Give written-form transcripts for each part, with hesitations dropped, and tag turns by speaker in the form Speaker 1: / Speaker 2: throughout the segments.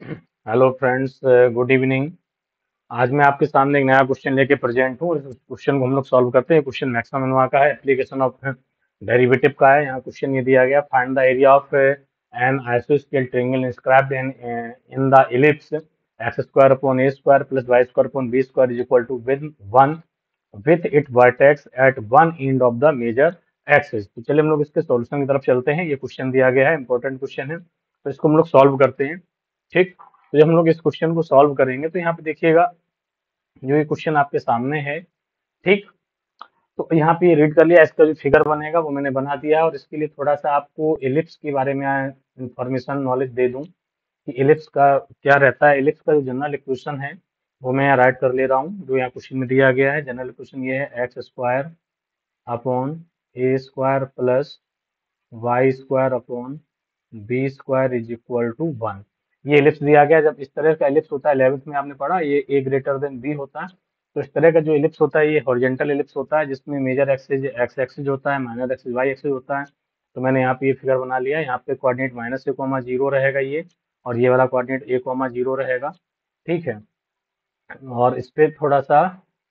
Speaker 1: Hello friends, good evening. आज मैं आपके सामने एक नया क्वेश्चन लेके प्रेजेंट हूँ और इस क्वेश्चन को हम लोग सॉल्व करते हैं। क्वेश्चन मैक्समम मनवा का है, एप्लीकेशन ऑफ डेरिवेटिव का है। यहाँ क्वेश्चन ये दिया गया, find the area of an आइसोस्केल triangle inscribed in the ellipse x square upon a square plus y square upon b square is equal to with one with it vertex at one end of the major axis. तो चलिए हम लोग इसके solution की तरफ चलते हैं। ये क्वेश्चन दिया गया है, इंपॉर्टेंट क्वेश्चन है, तो इसको हम लोग सॉल्व करते हैं। ठीक, तो जब हम लोग इस क्वेश्चन को सॉल्व करेंगे तो यहाँ पे देखिएगा, जो ये क्वेश्चन आपके सामने है। ठीक, तो यहाँ पे रीड कर लिया, इसका जो फिगर बनेगा वो मैंने बना दिया है। और इसके लिए थोड़ा सा आपको एलिप्स के बारे में इंफॉर्मेशन नॉलेज दे दूं कि एलिप्स का क्या रहता है। एलिप्स का जो जनरल इक्वेशन है वो मैं यहाँ राइट कर ले रहा हूँ, जो यहाँ क्वेश्चन में दिया गया है। जनरल इक्वेशन ये है, x square upon a square plus y square upon b square is equal to one. ये एलिप्स दिया गया। जब इस तरह का एलिप्स होता है, 11th में आपने पढ़ा, ये ए ग्रेटर देन बी होता है। तो इस तरह का जो एलिप्स होता है ये हॉरिजॉन्टल एलिप्स होता है, जिसमें मेजर एक्सिस एक्स एक्सिस होता है, माइनर एक्सिस वाई एक्सिस होता है। तो मैंने यहाँ पे ये फिगर बना लिया है। यहाँ पे coordinate minus a comma zero रहेगा ये, और ये वाला कोऑर्डिनेट ए कोमा जीरो रहेगा। ठीक है, और इस पे थोड़ा सा,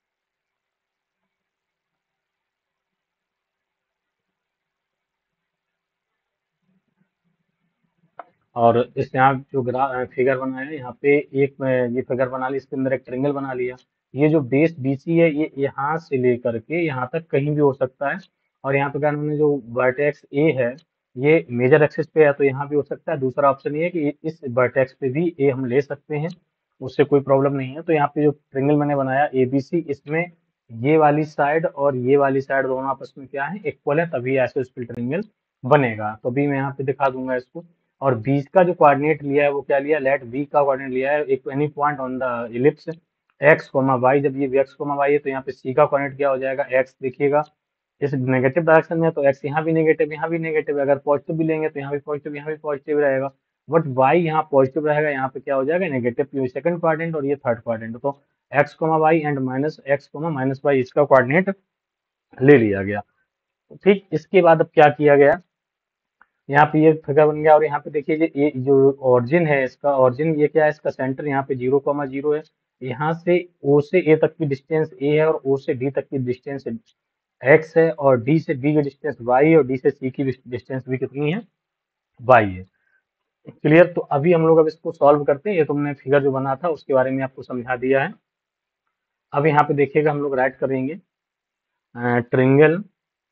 Speaker 1: और इस यहाँ जो ग्राफ फिगर बनाया है यहाँ पे, एक ये फिगर बना ली, इसके अंदर एक ट्रेंगल बना लिया। ये जो बेस बीसी है ये यहाँ से लेकर के यहाँ तक कहीं भी हो सकता है। और यहाँ पे क्या हमने, जो वर्टेक्स ए है ये मेजर एक्सिस पे है, तो यहाँ भी हो सकता है। दूसरा ऑप्शन ये है कि इस वर्टेक्स पे भी ए हम ले सकते हैं, उससे कोई प्रॉब्लम नहीं है। तो यहाँ पे जो ट्रेंगल मैंने बनाया ए बी सी, इसमें ये वाली साइड और ये वाली साइड दोनों आपस में क्या है, इक्वल है, तभी आइसोस्केल ट्रायंगल बनेगा। तो अभी मैं यहाँ पे दिखा दूंगा इसको। और बीच का जो कोऑर्डिनेट लिया है वो क्या लिया, लेट बी का कोऑर्डिनेट लिया है, एक any point on the ellipse x comma y. जब ये एक्स कोमा वाई है तो यहाँ पे सी का कोऑर्डिनेट क्या हो जाएगा, एक्स। देखिएगा, इस नेगेटिव डायरेक्शन में है तो एक्स यहाँ भी नेगेटिव, यहाँ भी नेगेटिव। अगर पॉजिटिव भी लेंगे तो यहाँ भी पॉजिटिव, यहाँ भी पॉजिटिव रहेगा। बट वाई यहाँ पॉजिटिव रहेगा, यहाँ पे क्या हो जाएगा, नेगेटिव। ये सेकंड क्वाड्रेंट और ये थर्ड क्वाड्रेंट। तो x comma y and minus x comma minus y, इसका कोऑर्डिनेट ले लिया गया। ठीक, इसके बाद अब क्या किया गया, यहाँ पे ये फिगर बन गया। और यहाँ पे देखिए, ये जो ऑरिजिन है, इसका ऑरिजिन ये क्या है, इसका सेंटर यहाँ पे 0,0 है। यहाँ से ओ से ए तक की डिस्टेंस ए है, और ओ से डी तक की डिस्टेंस एक्स है, और डी से बी की डिस्टेंस वाई है, और डी से सी की डिस्टेंस भी कितनी है, वाई है। क्लियर। तो अभी हम लोग अब इसको सॉल्व करते हैं। ये तुमने फिगर जो बना था उसके बारे में आपको समझा दिया है। अब यहाँ पे देखिएगा, हम लोग राइट करेंगे, triangle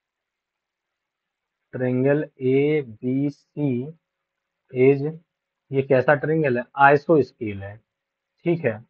Speaker 1: triangle a b c is, ये कैसा ट्रिंगल है, आइसो स्केल है। ठीक है,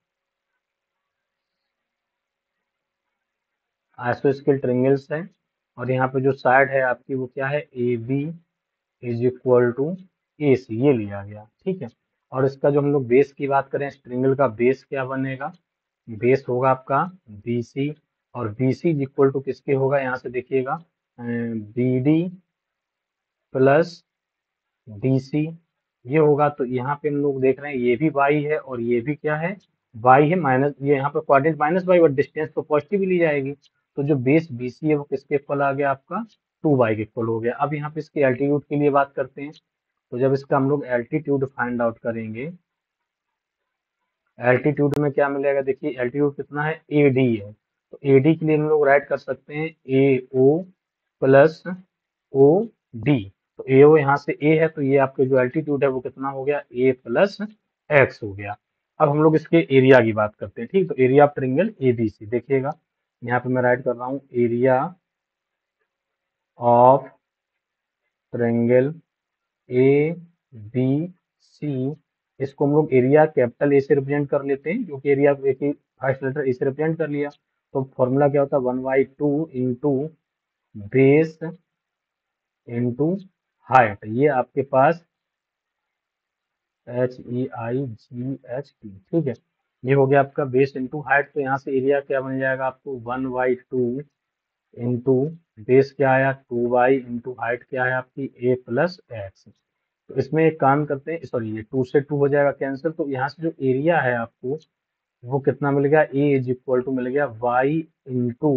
Speaker 1: आइसो स्केल ट्रिंगल्स है। और यहाँ पे जो साइड है आपकी वो क्या है, a b is equal to a c, ये लिया गया। ठीक है, और इसका जो हम लोग बेस की बात करें, इस ट्रिंगल का बेस क्या बनेगा, बेस होगा आपका बी सी। और b c is equal to किसके होगा, यहाँ से देखिएगा, b d plus d c, ये होगा। तो यहाँ पे हम लोग देख रहे हैं ये भी वाई है और ये भी क्या है, वाई है। माइनस, ये यहाँ पे कोऑर्डिनेट माइनस वाई, और डिस्टेंस तो पॉजिटिव ही ली जाएगी। तो जो बेस बीसी है वो किसके इक्वल आ गया, आपका 2 वाई के इक्वल हो गया। अब यहाँ पे इसके एल्टीट्यूड के लिए बात करते हैं। तो जब इसका हम लोग एल्टीट्यूड फाइंड आउट करेंगे, एल्टीट्यूड में क्या मिलेगा, देखिए एल्टीट्यूड कितना है, ए डी है। तो ए डी के लिए हम लोग राइट कर सकते हैं ए ओ प्लस ओ डी। तो ए ओ यहाँ से ए है, तो ये आपके जो एल्टीट्यूड है वो कितना हो गया, ए प्लस एक्स हो गया। अब हम लोग इसके एरिया की बात करते हैं। ठीक, तो area of triangle a b c, देखिएगा यहाँ पे मैं राइट कर रहा हूँ, area of triangle a b c. इसको हम लोग एरिया कैपिटल ए से रिप्रेजेंट कर लेते हैं, क्योंकि एरिया एक ही फर्स्ट लेटर ए से रिप्रेजेंट कर लिया। तो फॉर्मूला क्या होता है, 1/2 इंटू बेस इंटू हाइट। ये आपके पास HEIGHT। ठीक है, ये हो गया आपका बेस इंटू हाइट। तो यहाँ से एरिया क्या बन जाएगा आपको, 1/2 इंटू बेस क्या आया, 2y इंटू हाइट क्या है आपकी, a प्लस एक्स। तो इसमें एक काम करते हैं, सॉरी, ये 2 से 2 हो जाएगा कैंसिल। तो यहाँ से जो एरिया है आपको वो कितना मिल गया, ए इज इक्वल टू मिल गया y into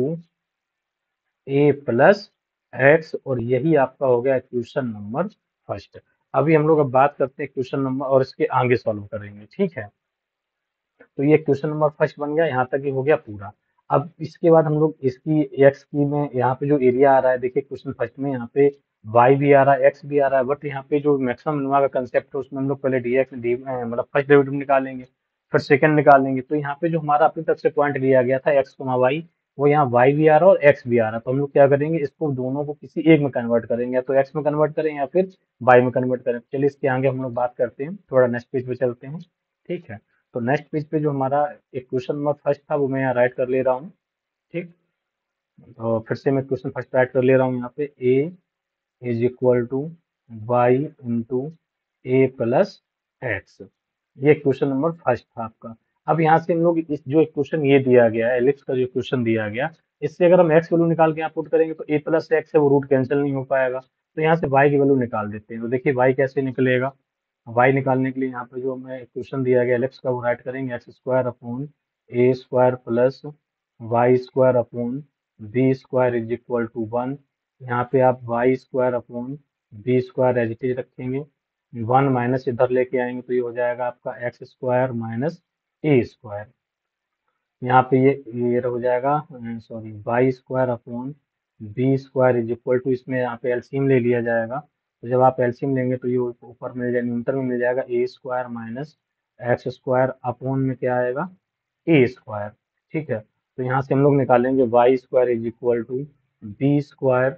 Speaker 1: a plus x. और यही आपका हो गया इक्वेशन नंबर फर्स्ट। अभी हम लोग अब बात करते हैं क्वेश्चन नंबर और इसके आगे सॉल्व करेंगे, ठीक है। तो ये क्वेश्चन नंबर फर्स्ट बन गया, यहाँ तक ये हो गया पूरा। अब इसके बाद हम लोग इसकी एक्स की में यहाँ पे जो एरिया आ रहा है, देखिए क्वेश्चन फर्स्ट में यहाँ पे वाई भी आ रहा है, एक्स भी आ रहा है, बट यहाँ पे जो मैक्सिमम मिनिमा का कंसेप्ट है उसमें हम लोग पहले डी एक्स डी मतलब फर्स्ट डेरिवेटिव निकालेंगे, फिर सेकंड निकालेंगे। तो यहाँ पे जो हमारा अपनी तरफ से पॉइंट लिया गया था एक्स वाई, वो यहाँ वाई भी आ रहा है और एक्स भी आ रहा है। तो हम लोग क्या करेंगे, इसको दोनों को किसी एक में कन्वर्ट करेंगे, या तो एक्स में कन्वर्ट करें या फिर वाई में कन्वर्ट करें। चलिए इसके आगे हम लोग बात करते हैं, थोड़ा नेक्स्ट पेज पे चलते हैं, ठीक है। तो नेक्स्ट पेज पे जो हमारा एक क्वेश्चन नंबर फर्स्ट था वो मैं यहाँ राइट कर ले रहा हूँ, ठीक। तो फिर से मैं क्वेश्चन फर्स्ट राइट कर ले रहा हूँ यहाँ पे, a is equal to y into a plus x. ये क्वेश्चन नंबर फर्स्ट था आपका। अब यहाँ से हम लोग इस जो क्वेश्चन ये दिया गया है, एलिप्स का जो क्वेश्चन दिया गया, इससे अगर हम एक्स वैल्यू निकाल के यहाँ पुट करेंगे तो ए प्लस एक्स है वो रूट कैंसिल नहीं हो पाएगा। तो यहाँ से वाई की वैल्यू निकाल देते हैं। तो देखिए वाई कैसे निकलेगा, वाई निकालने के लिए यहाँ पे जो हमें क्वेश्चन दिया गया एलिप्स का वो राइट करेंगे, x square upon a square plus y square upon b square is equal to 1। यहाँ पे आप y square upon b square as it is रखेंगे, 1 माइनस इधर लेके आएंगे तो ये हो जाएगा आपका x square minus a square. यहाँ पे ये हो जाएगा, sorry, y square upon b square is equal to, इसमें यहाँ पे एलसीएम ले लिया जाएगा। तो जब आप एलसीएम लेंगे तो ये ऊपर मिल जाएगा, न्यूनतम में मिल जाएगा a square minus x square upon में क्या आएगा, ए स्क्वायर, ठीक है। तो यहाँ से हम लोग निकालेंगे y square is equal to b square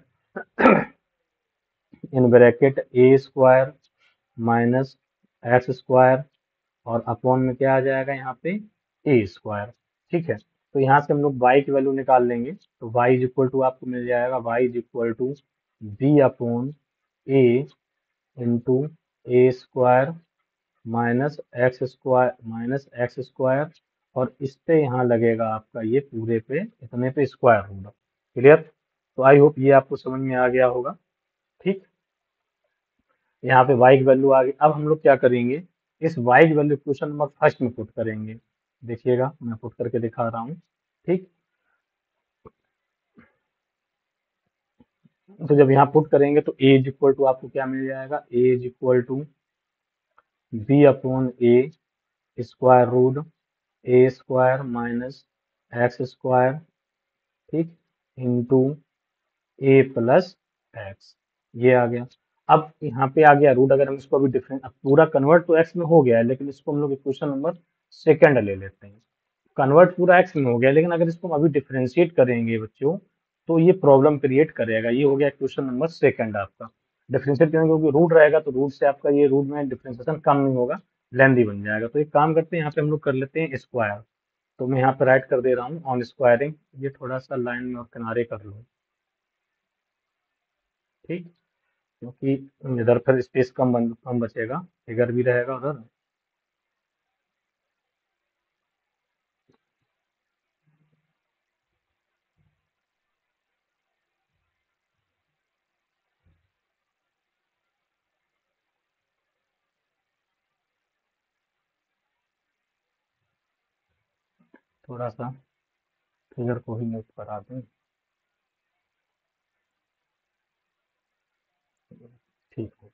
Speaker 1: in bracket a square minus x square, और अपॉन में क्या आ जाएगा यहाँ पे, ए स्क्वायर, ठीक है। तो यहाँ से हम लोग y की वैल्यू निकाल लेंगे। तो y इज इक्वल टू आपको मिल जाएगा, y is equal to b upon a into a square minus x square, और इस पे यहाँ लगेगा आपका ये पूरे पे इतने पे स्क्वायर होगा। क्लियर। तो आई होप ये आपको समझ में आ गया होगा, ठीक। यहाँ पे y की वैल्यू आ गई। अब हम लोग क्या करेंगे, इस y की वैल्यू क्वेश्चन नंबर फर्स्ट में पुट करेंगे। देखिएगा मैं पुट करके दिखा रहा हूँ, ठीक। तो जब यहाँ पुट करेंगे तो a इज इक्वल टू आपको क्या मिल जाएगा, a is equal to b upon a square root a square minus x square, ठीक, इंटू ए प्लस एक्स, ये आ गया। अब यहाँ पे आ गया रूट, अगर हम इसको अभी डिफरेंस, अब पूरा कन्वर्ट तो एक्स में हो गया है, लेकिन इसको हम लोग क्वेश्चन नंबर सेकंड ले लेते हैं। कन्वर्ट पूरा एक्स में हो गया, लेकिन अगर इसको हम अभी डिफरेंशिएट करेंगे बच्चों, तो ये प्रॉब्लम क्रिएट करेगा। ये हो गया क्वेश्चन नंबर सेकंड आपका। डिफरेंशिएट करेंगे क्योंकि रूट रहेगा, तो रूट से आपका ये रूट में डिफरेंशिएशन कम नहीं होगा, लेंदी बन जाएगा। तो एक काम करते हैं, यहाँ पे हम लोग कर लेते हैं स्क्वायर। तो मैं यहाँ पे राइट कर दे रहा हूँ ऑन स्क्वायरिंग, ये थोड़ा सा लाइन में और किनारे कर लो, ठीक, क्योंकि इधर फिर स्पेस कम बचेगा, फिगर भी रहेगा उधर। थोड़ा सा फिगर को ही नोट करा दें, ठीक है।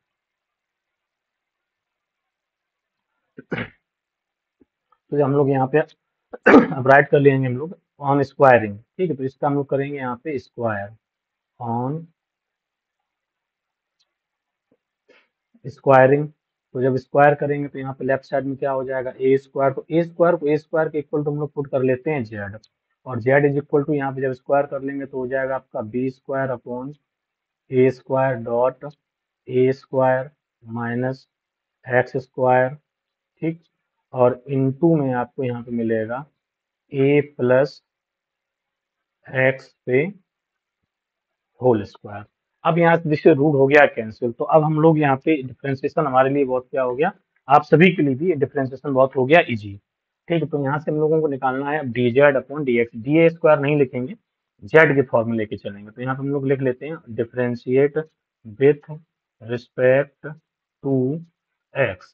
Speaker 1: तो हम लोग यहाँ पे अब राइट कर लेंगे हम लोग ऑन स्क्वायरिंग, ठीक है। तो इसका हम लोग करेंगे यहाँ पे स्क्वायर ऑन स्क्वायरिंग। तो जब स्क्वायर करेंगे तो यहाँ पे लेफ्ट साइड में क्या हो जाएगा, ए स्क्वायर। तो ए स्क्वायर को ए स्क्वायर के इक्वल तो हम लोग पुट कर लेते हैं जेड, और जेड इज इक्वल टू यहाँ पे जब स्क्वायर कर लेंगे तो हो जाएगा आपका b square upon a square dot a square minus x square, ठीक, और इनटू में आपको यहाँ पे मिलेगा ए प्लस एक्स पे होल स्क्वायर। अब यहाँ से जिससे रूट हो गया कैंसिल, तो अब हम लोग यहाँ पे डिफरेंशिएशन हमारे लिए बहुत क्या हो गया, आप सभी के लिए भी डिफरेंशिएशन बहुत हो गया इजी, ठीक है। तो यहाँ से हम लोगों को निकालना है d z upon d x, d a square नहीं लिखेंगे, जेड के फॉर्म में लेके चलेंगे। तो यहाँ पे हम लोग लिख लेते हैं differentiate with respect to x,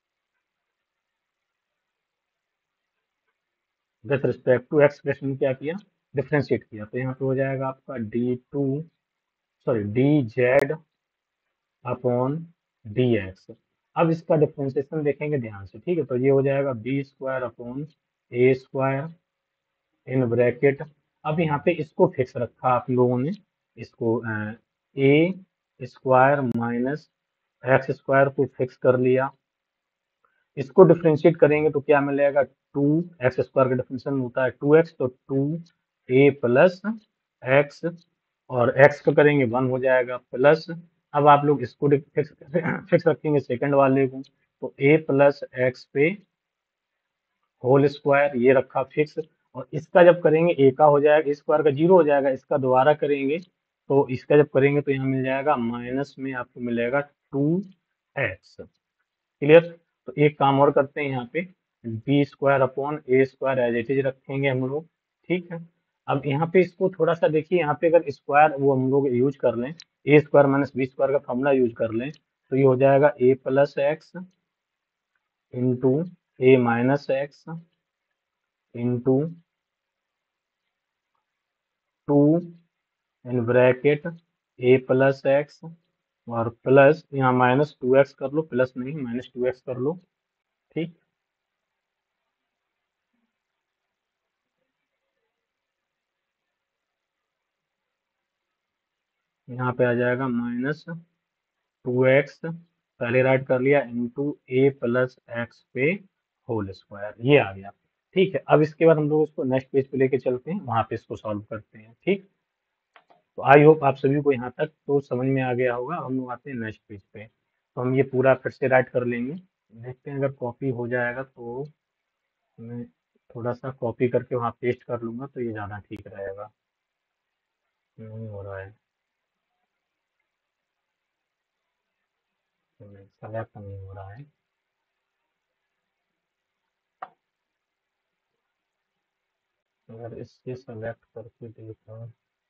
Speaker 1: with respect to x में क्या किया, डिफरेंशिएट किया। तो यहाँ पे हो जाएगा आपका d two, sorry, d z upon d x. अब इसका डिफ्रेंसिएशन देखेंगे ध्यान से, ठीक है। तो ये हो जाएगा b square upon a square in bracket. अब यहाँ पे इसको फिक्स रखा आप लोगों ने, इसको a square minus x square को फिक्स कर लिया। इसको डिफ्रेंशिएट करेंगे तो क्या मिलेगा, टू एक्स स्क्वायर का डिफरेंशियल होता है टू एक्स, तो टू ए प्लस एक्स, और एक्स का करेंगे वन हो जाएगा प्लस। अब आप लोग इसको फिक्स फिक्स रखेंगे सेकंड वाले को, तो ए प्लस एक्स पे होल स्क्वायर ये रखा फिक्स। और इसका जब करेंगे ए का हो जाएगा, स्क्वायर का जीरो हो जाएगा, इसका दोबारा करेंगे तो इसका जब करेंगे तो यहाँ मिल जाएगा माइनस में आपको मिलेगा टू एक्स। क्लियर। तो एक काम और करते हैं यहाँ पे, b square upon a square as it is रखेंगे हम लोग, ठीक है। अब यहाँ पे इसको थोड़ा सा देखिए, यहाँ पे अगर स्क्वायर वो हम लोग यूज कर लें, a square minus b square का फॉर्मूला यूज कर लें, तो ये हो जाएगा a plus x into a minus x into two in bracket a plus x, और प्लस यहाँ माइनस टू एक्स कर लो, प्लस नहीं माइनस टू एक्स कर लो, ठीक। यहाँ पे आ जाएगा माइनस टू एक्स पहले राइट कर लिया इंटू ए प्लस एक्स पे होल स्क्वायर, ये आ गया। ठीक है, अब इसके बाद हम लोग इसको नेक्स्ट पेज पे लेके चलते हैं, वहां पे इसको सॉल्व करते हैं, ठीक। तो आई होप आप सभी को यहाँ तक तो समझ में आ गया होगा। हम लोग आते हैं नेक्स्ट पेज पे, तो हम ये पूरा फिर से राइट कर लेंगे। देखते हैं अगर कॉपी हो जाएगा तो मैं थोड़ा सा कॉपी करके वहाँ पेस्ट कर लूंगा, तो ये ज़्यादा ठीक रहेगा। नहीं हो रहा है, सेलेक्ट नहीं हो रहा है। अगर इससे सेलेक्ट करके देखा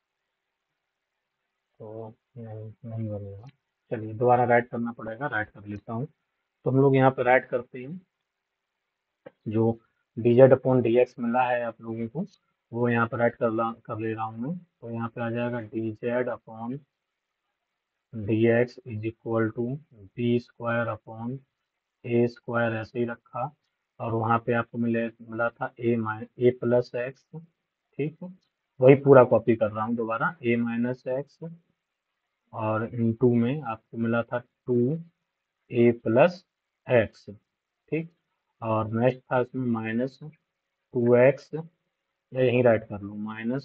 Speaker 1: तो नहीं नहीं बनेगा। चलिए दोबारा राइट करना पड़ेगा, राइट कर लेता हूँ। तो हम लोग यहाँ पे राइट करते हैं, जो d z upon d x मिला है आप लोगों को, वो यहाँ पे राइट कर ले रहा हूँ मैं। तो यहाँ पे आ जाएगा d z upon d x is equal to b square upon a square, ऐसे ही रखा। और वहाँ पे आपको मिला था ए प्लस एक्स, ठीक है। वही पूरा कॉपी कर रहा हूँ दोबारा, ए माइनस एक्स, और इनटू में आपको मिला था टू ए प्लस एक्स, ठीक। और नेक्स्ट था इसमें माइनस टू एक्स, या यहीं राइट कर लूँ, minus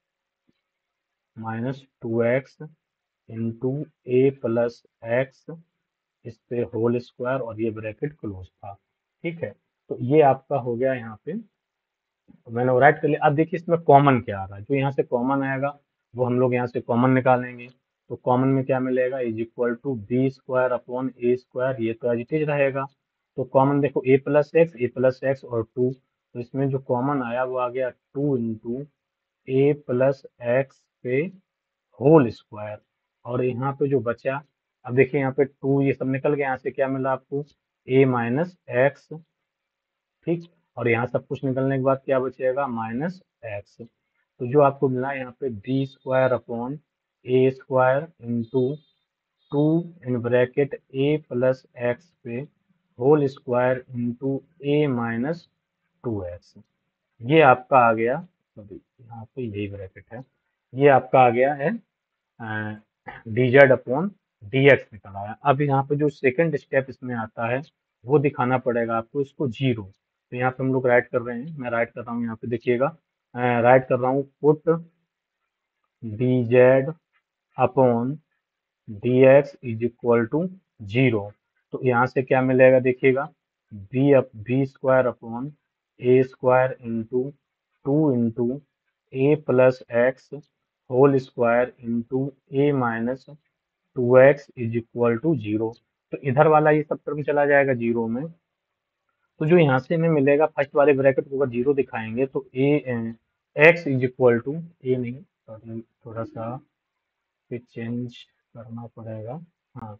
Speaker 1: minus two x into a plus x, इस पे होल स्क्वायर, और ये ब्रैकेट क्लोज था, ठीक है। तो ये आपका हो गया यहाँ पे, तो मैंने वो राइट कर लिया। अब देखिए इसमें कॉमन क्या आ रहा है, जो यहाँ से कॉमन आएगा वो हम लोग यहाँ से कॉमन निकालेंगे। तो कॉमन में क्या मिलेगा, is equal to b square upon a square, ये तो एज इट इज रहेगा। तो कॉमन देखो ए प्लस एक्स और टू, तो इसमें जो कॉमन आया वो आ गया two into a plus x पे होल स्क्वायर। और यहाँ पे जो बचा, अब देखिए यहाँ पे टू ये सब निकल गया, यहाँ से क्या मिला आपको, ए माइनस एक्स, ठीक। और यहाँ सब कुछ निकलने के बाद क्या बचेगा, माइनस एक्स। तो जो आपको मिला यहाँ पे b square upon a square into two in bracket a plus x पे whole square into a minus two x, ये आपका आ गया। सॉरी यहाँ पे यही ब्रैकेट है, ये आपका आ गया है d z upon d x निकल आया। अब यहाँ पे जो सेकंड स्टेप इसमें आता है वो दिखाना पड़ेगा आपको, इसको जीरो। तो यहाँ पे हम लोग राइट कर रहे हैं, मैं राइट कर रहा हूँ यहाँ पे देखिएगा, राइट कर रहा हूँ put d z upon d x is equal to zero. तो यहाँ से क्या मिलेगा देखिएगा, b square upon a square into two into a plus x whole square into a minus two x is equal to zero. तो इधर वाला ये सब टर्म चला जाएगा जीरो में। तो जो यहाँ से हमें मिलेगा फर्स्ट वाले ब्रैकेट को अगर जीरो दिखाएंगे तो a x is equal to, a नहीं सॉरी थोड़ा सा पे चेंज करना पड़ेगा, हाँ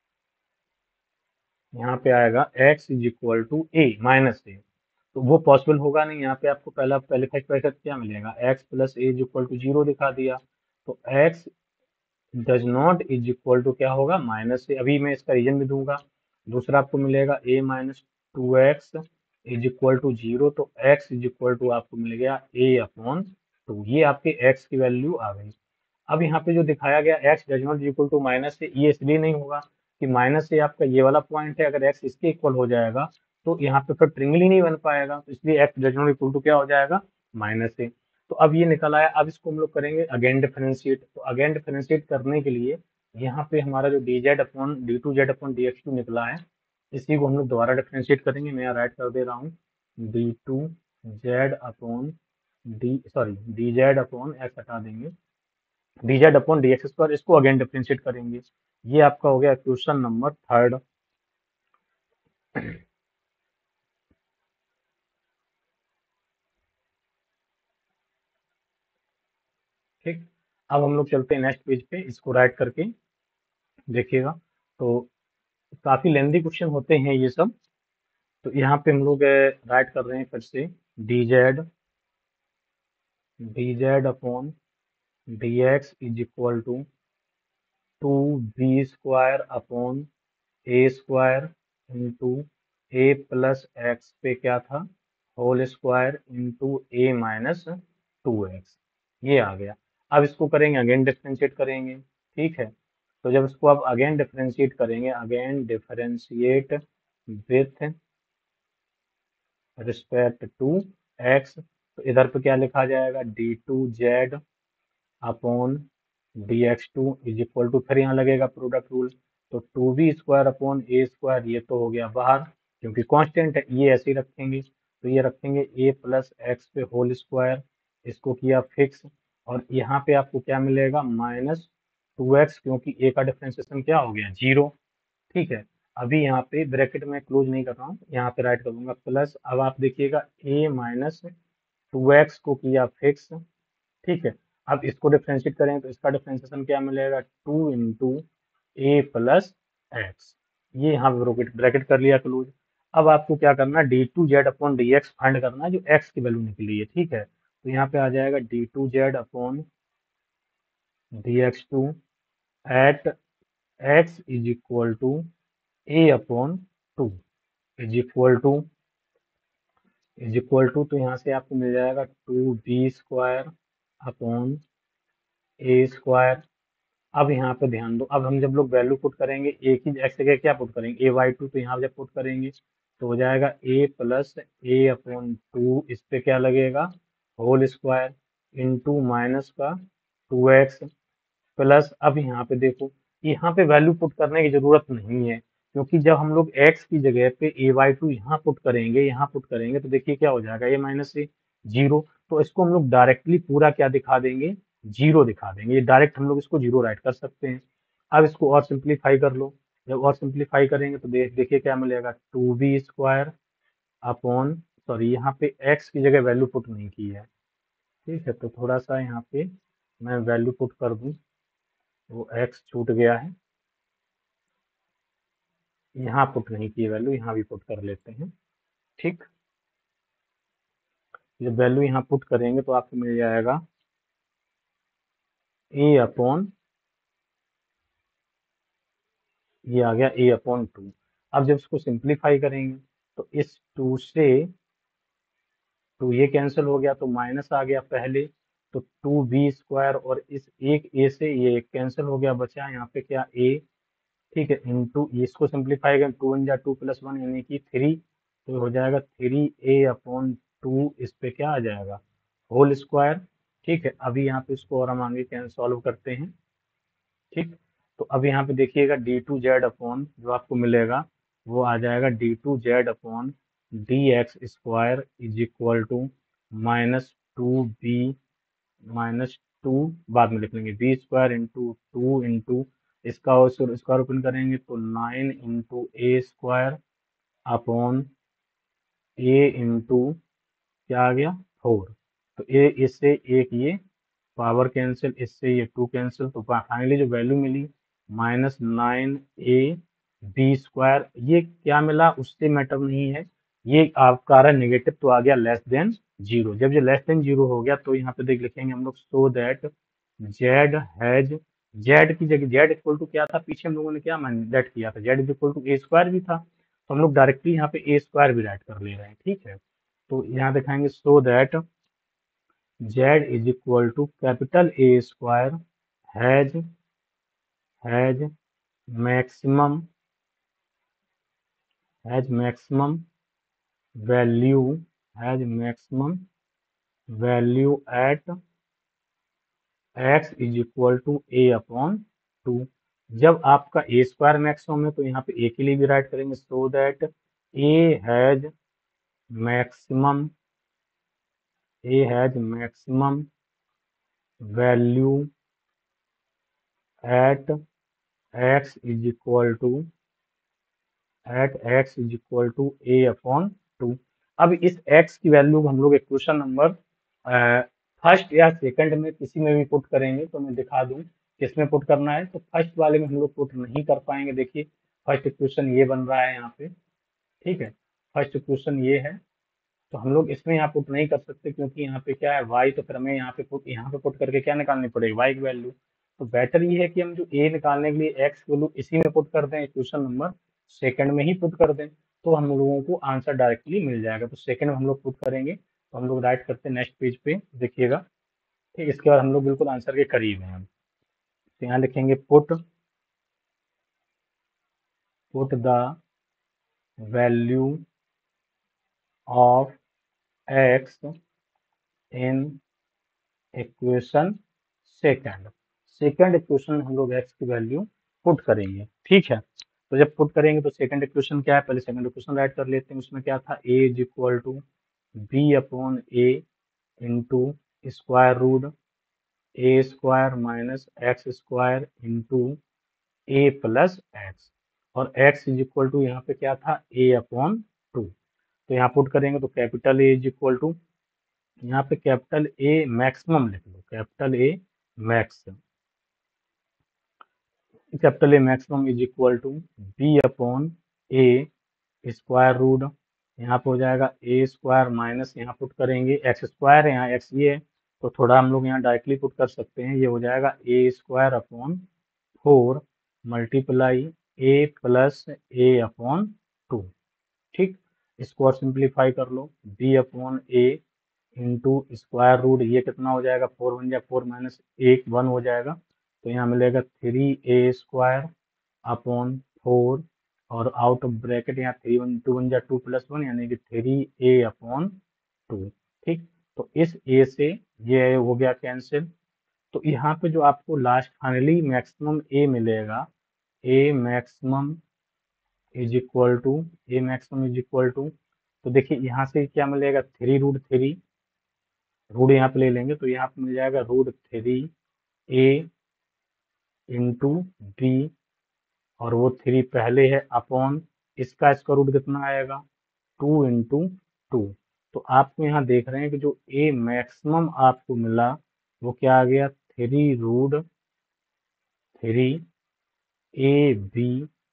Speaker 1: यहाँ पे आएगा x is equal to a minus a. तो वो पॉसिबल होगा नहीं, यहाँ पे आपको पहले फर्स्ट ब्रैकेट क्या मिलेगा, x plus a is equal to zero दिखा दिया। तो x does not is equal to क्या होगा, माइनस से, अभी मैं इसका रीजन भी दूंगा। दूसरा आपको मिलेगा a minus two x is equal to zero, तो x इज इक्वल टू आपको मिल गया a अपॉन टू, ये आपके x की वैल्यू आ गई। अब यहाँ पे जो दिखाया गया x does not equal to minus से, ये इसलिए नहीं होगा कि माइनस से आपका ये वाला पॉइंट है, अगर x इसके इक्वल हो जाएगा तो यहाँ पे फिर ट्रिंगल ही नहीं बन पाएगा, तो इसलिए x does not equal to क्या हो जाएगा, माइनस से। तो अब ये निकल आया, अब इसको हम लोग करेंगे अगेन डिफरेंशिएट। तो अगेन डिफरेंशिएट करने के लिए यहाँ पे हमारा जो d z upon d two z upon d x two निकला है, इसी को हम लोग दोबारा डिफरेंशिएट करेंगे। मैं यहाँ राइट कर दे रहा हूँ, d two z upon d sorry d z upon x हटा देंगे, d z upon d x square, इसको अगेन डिफरेंशिएट करेंगे। ये आपका हो गया क्वेश्चन नंबर थर्ड। ठीक, अब हम लोग चलते हैं नेक्स्ट पेज पे, इसको राइट करके देखिएगा। तो काफी लेंदी क्वेश्चन होते हैं ये सब। तो यहाँ पे हम लोग राइट कर रहे हैं फिर से, d z upon d x is equal to two b square upon a square into a plus x पे क्या था, whole square into a minus two x, ये आ गया। अब इसको करेंगे अगेन डिफरेंशिएट करेंगे, ठीक है। तो जब इसको आप अगेन डिफरेंशिएट करेंगे, again differentiate with respect to x, तो इधर पे क्या लिखा जाएगा, d two z upon d x two is equal to, फिर यहाँ लगेगा प्रोडक्ट रूल, तो two b square upon a square, ये तो हो गया बाहर क्योंकि कांस्टेंट है, ये ऐसे ही रखेंगे। तो ये रखेंगे ए प्लस एक्स पे होल स्क्वायर, इसको किया फिक्स, और यहाँ पे आपको क्या मिलेगा, माइनस टू एक्स, क्योंकि ए का डिफरेंशिएशन क्या हो गया, जीरो। ठीक है, अभी यहाँ पे ब्रैकेट में क्लोज नहीं कर रहा हूँ, यहाँ पे राइट कर दूंगा प्लस। अब आप देखिएगा a माइनस टू एक्स को किया फिक्स, ठीक है। अब इसको डिफ्रेंशिएट करें तो इसका डिफ्रेंशिएशन क्या मिलेगा, two into a plus x, ये यहाँ पे ब्रैकेट ब्रैकेट कर लिया क्लोज। अब आपको क्या करना है, d two z upon d x find करना है, जो एक्स की वैल्यू निकली है, ठीक है। तो यहाँ पे आ जाएगा d two z upon d x two at x is equal to a upon two is equal to तो यहाँ से आपको मिल जाएगा two b square upon a square. अब यहाँ पे ध्यान दो, अब हम जब लोग वैल्यू पुट करेंगे ए की एक्स जगह क्या पुट करेंगे, ए वाई टू, तो यहाँ जब पुट करेंगे तो हो जाएगा a plus a upon two, इस पे क्या लगेगा, होल स्क्वायर इंटू माइनस का टू एक्स प्लस। अब यहाँ पे देखो, यहाँ पे वैल्यू पुट करने की जरूरत नहीं है, क्योंकि जब हम लोग x की जगह पे ए वाई टू यहाँ पुट करेंगे, तो देखिए क्या हो जाएगा, ये माइनस से जीरो। तो इसको हम लोग डायरेक्टली पूरा क्या दिखा देंगे, जीरो दिखा देंगे, ये डायरेक्ट हम लोग इसको जीरो राइट कर सकते हैं। अब इसको और सिंप्लीफाई कर लो, जब और सिंप्लीफाई करेंगे तो देखिए क्या मिलेगा, two b square upon, sorry यहाँ पे x की जगह वैल्यू पुट नहीं की है, ठीक है। तो थोड़ा सा यहाँ पे मैं वैल्यू पुट कर दूं, वो x छूट गया है, यहाँ पुट नहीं की वैल्यू, यहाँ भी पुट कर लेते हैं, ठीक। जब वैल्यू यहाँ पुट करेंगे तो आपको मिल जाएगा ए अपॉन, ये आ गया ए अपॉन टू। अब जब इसको सिंप्लीफाई करेंगे तो इस टू से टू ये कैंसिल हो गया, तो माइनस आ गया पहले, तो टू बी स्क्वायर, और इस एक ए से ये एक कैंसिल हो गया, बचा यहाँ पे क्या, ए, ठीक है, इंटू इसको सिंप्लीफाई करें, टू इन जा टू प्लस वन यानी कि थ्री, तो हो जाएगा थ्री ए अपॉन टू, इस पे क्या आ जाएगा, होल स्क्वायर, ठीक है। अभी यहाँ पे इसको और हम आगे कैसे सॉल्व करते हैं, ठीक। तो अब यहाँ पे देखिएगा डी टू जेड अपॉन जो आपको मिलेगा, वो आ जाएगा d two z upon d x square is equal to minus two b minus two, बाद में लिख लेंगे b square into two into इसका स्क्वायर ओपन करेंगे तो nine into a square upon a into क्या आ गया, फोर। तो ए इससे एक ये पावर कैंसिल, इससे ये टू कैंसिल, तो फाइनली जो वैल्यू मिली minus nine a b square, ये क्या मिला उससे मैटर नहीं है, ये आपका आ रहा नेगेटिव, तो आ गया लेस देन जीरो। जब ये लेस देन जीरो हो गया तो यहाँ पे देख लिखेंगे हम लोग, so that z has z की जगह जेड इक्वल टू क्या था, पीछे हम लोगों ने क्या मान लेट किया था, z is equal to a square भी था, तो हम लोग डायरेक्टली यहाँ पे ए स्क्वायर भी राइट कर ले रहे हैं, ठीक है। तो यहाँ दिखाएंगे so that z is equal to capital A square has has maximum has maximum value has maximum value at x is equal to a upon two. जब आपका ए स्क्वायर मैक्सिमम है तो यहाँ पे ए के लिए भी राइट करेंगे, so that a has maximum a has maximum value at x is equal to a upon two. अब इस x की वैल्यू को हम लोग इक्वेशन नंबर फर्स्ट या सेकंड में किसी में भी पुट करेंगे, तो मैं दिखा दूं किसमें पुट करना है। तो फर्स्ट वाले में हम लोग पुट नहीं कर पाएंगे, देखिए फर्स्ट इक्वेशन ये बन रहा है यहाँ पे, ठीक है, फर्स्ट इक्वेशन ये है, तो हम लोग इसमें यहाँ पुट नहीं कर सकते क्योंकि यहाँ पे क्या है y, तो फिर हमें यहाँ पे पुट करके क्या निकालनी पड़ेगी, y की वैल्यू। तो बेटर ये है कि हम जो a निकालने के लिए x की वैल्यू इसी में पुट कर दें, इक्वेशन नंबर सेकंड में ही पुट कर दें, तो हम लोगों को आंसर डायरेक्टली मिल जाएगा। तो सेकंड में हम लोग पुट करेंगे, तो हम लोग राइट करते हैं नेक्स्ट पेज पे, देखिएगा, ठीक। इसके बाद हम लोग बिल्कुल आंसर के करीब हैं हम, तो यहाँ लिखेंगे put the value of x in equation second. Second equation में हम लोग x की वैल्यू पुट करेंगे, ठीक है। तो जब पुट करेंगे तो सेकंड इक्वेशन क्या है, पहले सेकंड इक्वेशन राइट कर लेते हैं। उसमें क्या था, a is equal to b upon a into square root a square minus x square into a plus x, और x इज इक्वल टू यहाँ पे क्या था, a अपॉन टू। तो यहाँ पुट करेंगे तो capital A is equal to, यहाँ पे कैपिटल A मैक्सिमम लिख लो, capital A max, capital A maximum is equal to b upon a square root, यहाँ पे हो जाएगा ए स्क्वायर माइनस, यहाँ पुट करेंगे एक्स स्क्वायर है, यहाँ एक्स ये है, तो थोड़ा हम लोग यहाँ डायरेक्टली पुट कर सकते हैं, ये हो जाएगा a square upon four multiply a plus a upon two, ठीक। इसको और सिंप्लीफाई कर लो, b upon a into square root, ये कितना हो जाएगा, फोर बन जाए, फोर माइनस एक वन हो जाएगा, तो यहाँ मिलेगा three a square upon four, और आउट ऑफ ब्रैकेट यहाँ थ्री वन टू वन जा टू प्लस वन, यानी कि थ्री ए अपॉन टू, ठीक। तो इस ए से ये हो गया कैंसिल, तो यहाँ पे जो आपको लास्ट फाइनली मैक्सिमम ए मिलेगा, a maximum a maximum is equal to, तो देखिए यहाँ से क्या मिलेगा, थ्री रूट थ्री, रूट यहाँ पे ले लेंगे तो यहाँ पे मिल जाएगा root three a into b, और वो थ्री पहले है अपॉन इसका स्क्वायर रूट कितना आएगा, टू इंटू टू। तो आपको यहाँ देख रहे हैं कि जो ए मैक्सिमम आपको मिला वो क्या आ गया, three root three a b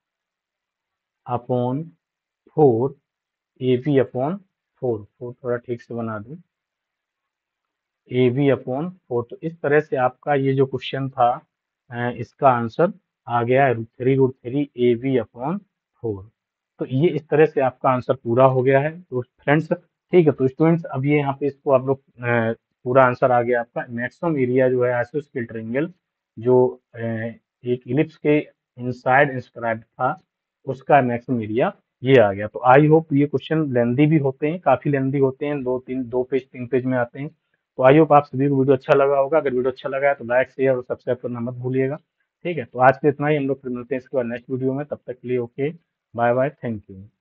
Speaker 1: upon four, a b upon four, four थोड़ा ठीक से बना दूं, ए बी अपॉन फोर। तो इस तरह से आपका ये जो क्वेश्चन था इसका आंसर आ गया है three root three a b upon four. तो ये इस तरह से आपका आंसर पूरा हो गया है तो फ्रेंड्स, ठीक है। तो स्टूडेंट्स अब ये यहाँ पे इसको आप लोग पूरा आंसर आ गया आपका, मैक्सिमम एरिया जो है आइसोस्केल ट्रायंगल जो एक इलिप्स के इनसाइड इंस्क्राइब था उसका मैक्सिमम एरिया ये आ गया। तो आई होप ये क्वेश्चन लेंदी भी होते हैं, काफी लेंदी होते हैं, दो पेज तीन पेज में आते हैं। तो आई होप आप सभी को वीडियो अच्छा लगा होगा, अगर वीडियो अच्छा लगा है तो लाइक शेयर और सब्सक्राइब करना मत भूलिएगा, ठीक है। तो आज के इतना ही, हम लोग फिर मिलते हैं इसके बाद नेक्स्ट वीडियो में, तब तक के लिए okay, bye bye, thank you.